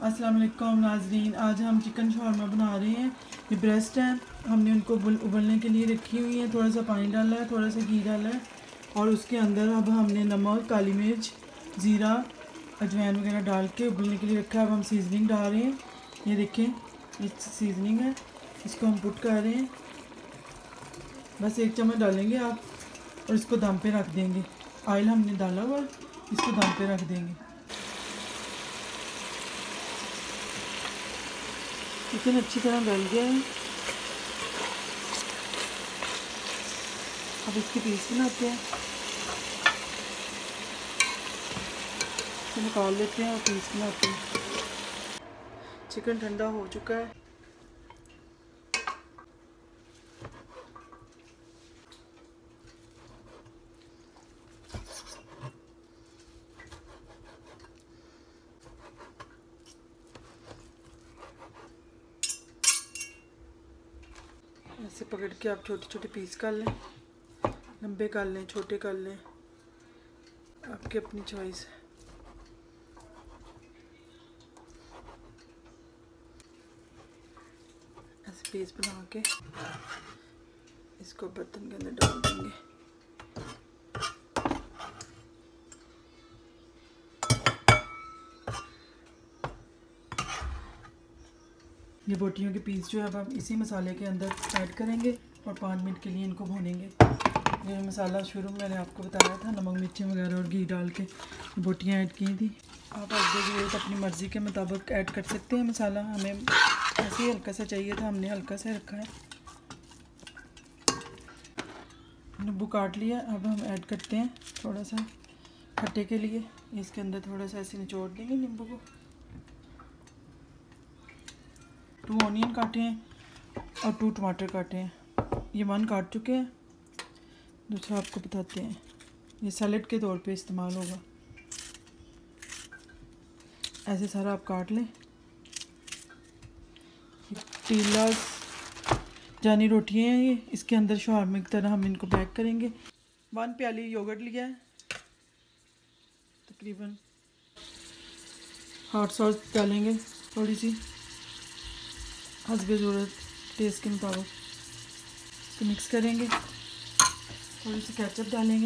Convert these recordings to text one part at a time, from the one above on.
अस्सलाम वालेकुम नाजरीन, आज हम चिकन शॉर्मा बना रहे हैं। ये ब्रेस्ट है, हमने उनको उबलने के लिए रखी हुई है। थोड़ा सा पानी डाला है, थोड़ा सा घी डाला है और उसके अंदर अब हमने नमक, काली मिर्च, ज़ीरा, अजवाइन वगैरह डाल के उबलने के लिए रखा है। अब हम सीजनिंग डाल रहे हैं। ये देखें, ये सीजनिंग है, इसको हम पुट कर रहे हैं। बस 1 चम्मच डालेंगे आप और इसको दम पे रख देंगे। ऑयल हमने डाला हुआ, इसको दम पे रख देंगे। चिकन अच्छी तरह गल गया है। अब इसके पीस बनाते हैं, इसे निकाल लेते हैं और पीस बनाते हैं। चिकन ठंडा हो चुका है। ऐसे पकड़ के आप छोटे छोटे पीस कर लें, लंबे कर लें, छोटे कर लें, आपकी अपनी चॉइस है। ऐसे पीस बना के इसको बर्तन के अंदर डाल देंगे। ये बोटियों के पीस जो है अब हम इसी मसाले के अंदर ऐड करेंगे और 5 मिनट के लिए इनको भूनेंगे। ये मसाला शुरू में मैंने आपको बताया था, नमक मिर्ची वगैरह और घी डाल के बोटियाँ ऐड की थी। आप आगे जो अपनी मर्ज़ी के मुताबिक ऐड कर सकते हैं मसाला। हमें ऐसे ही हल्का सा चाहिए था, हमने हल्का सा रखा है। नींबू काट लिया, अब हम ऐड करते हैं थोड़ा सा खट्टे के लिए। इसके अंदर थोड़ा सा ऐसे निचोड़ देंगे नींबू को। 2 ऑनियन काटे हैं और 2 टमाटर काटे हैं। ये 1 काट चुके हैं, दूसरा आपको बताते हैं। ये सैलेड के तौर पे इस्तेमाल होगा। ऐसे सारा आप काट लें। पीला जानी रोटियाँ हैं ये, इसके अंदर शॉर्मे की तरह हम इनको पैक करेंगे। 1 प्याली योगर्ट लिया है तकरीबन। हॉट सॉस डालेंगे थोड़ी सी, हस्बे ज़रूरत, टेस्ट के मुताबिक। तो मिक्स करेंगे, थोड़ी सी केचप डालेंगे।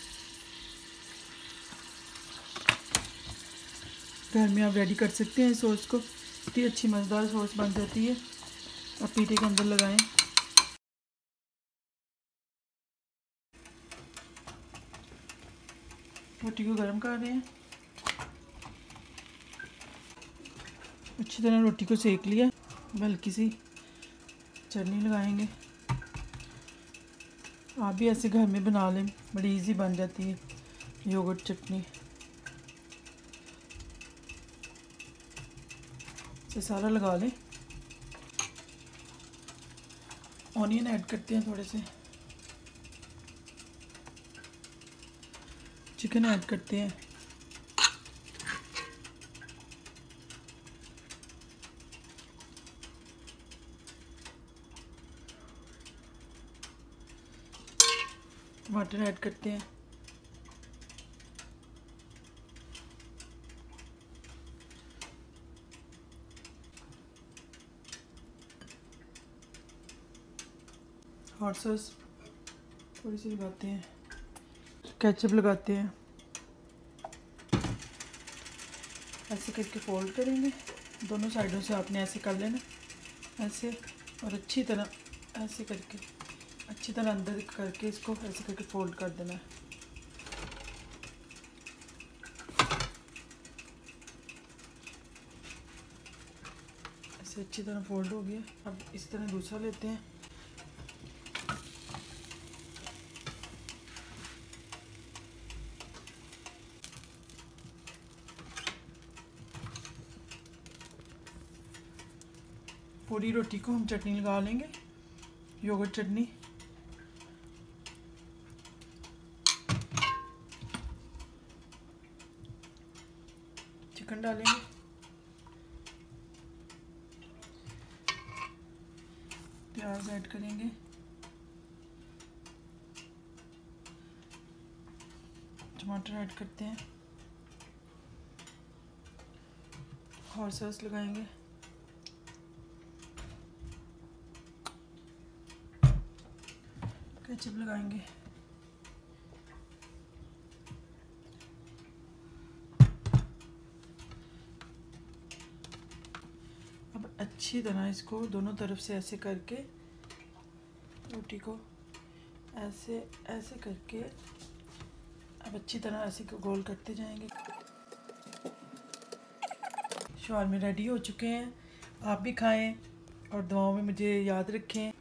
घर में आप रेडी कर सकते हैं सॉस को, इतनी अच्छी मज़ेदार सॉस बन जाती है। आप पीटे के अंदर लगाएं। रोटी को गर्म कर रहे हैं, अच्छी तरह रोटी को सेक लिया। हल्की सी चटनी लगाएंगे। आप भी ऐसे घर में बना लें, बड़ी इजी बन जाती है योगर्ट चटनी। इसे सारा लगा लें। ऑनियन ऐड करते हैं थोड़े से, चिकन ऐड करते हैं। टमाटर ऐड करते हैं। हॉट सॉस थोड़ी सी लगाते हैं, केचप लगाते हैं। ऐसे करके फोल्ड करेंगे, दोनों साइडों से आपने ऐसे कर लेना, ऐसे। और अच्छी तरह ऐसे करके अच्छी तरह अंदर करके इसको ऐसे करके फोल्ड कर देना है। ऐसे अच्छी तरह फोल्ड हो गया। अब इस तरह दूसरा लेते हैं। पूरी रोटी को हम चटनी लगा लेंगे, योगर्ट चटनी। चिकन डालेंगे, प्याज ऐड करेंगे, टमाटर ऐड करते हैं, और सॉस लगाएंगे। केचप लगाएंगे। अब अच्छी तरह इसको दोनों तरफ से ऐसे करके रोटी को ऐसे ऐसे करके अब अच्छी तरह ऐसे गोल करते जाएंगे। शवारमे रेडी हो चुके हैं। आप भी खाएं और दुआओं में मुझे याद रखें।